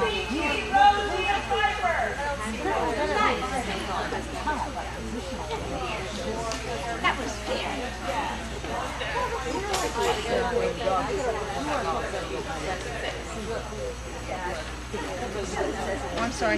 Rosie and Piper. That was fair. Oh, I'm sorry.